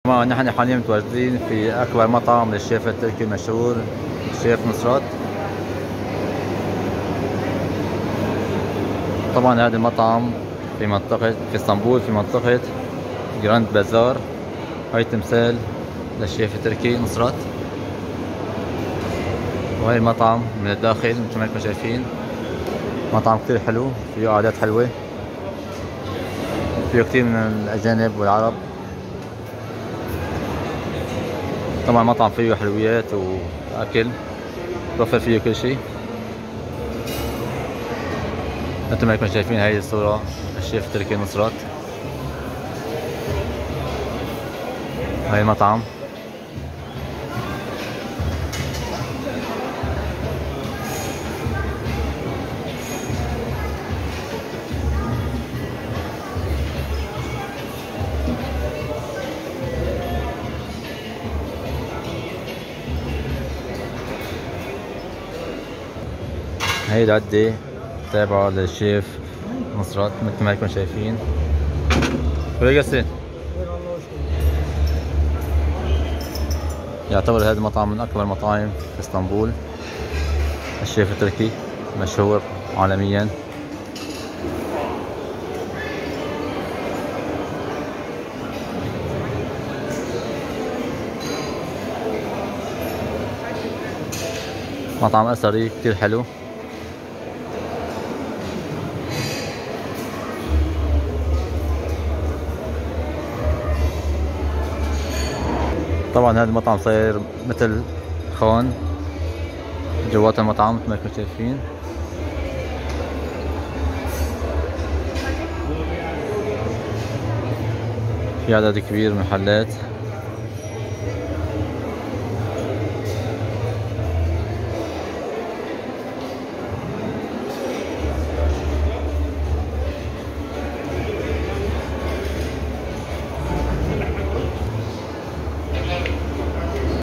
نحن حاليا متواجدين في أكبر مطعم للشيف التركي المشهور الشيف نصرت. طبعا هذا المطعم في اسطنبول في منطقة جراند بازار. هاي تمثال للشيف التركي نصرت، وهي المطعم من الداخل مثل ما انتم شايفين. مطعم كتير حلو، فيه قعدات حلوة، فيه كتير من الأجانب والعرب. طبعا مطعم فيه حلويات وأكل، توفر فيه كل شيء. مثل ما انتم شايفين هاي الصورة الشيف التركي نصرت. هاي المطعم. هاي العدة تابعة للشيف نصرت مثل ما انتم شايفين. يعتبر هذا المطعم من أكبر المطاعم في اسطنبول. الشيف التركي مشهور عالميا. مطعم أثري كتير حلو. طبعا هذا المطعم صاير مثل خان جوات المطعم مثل ما انتم شايفين. في عدد كبير من المحلات.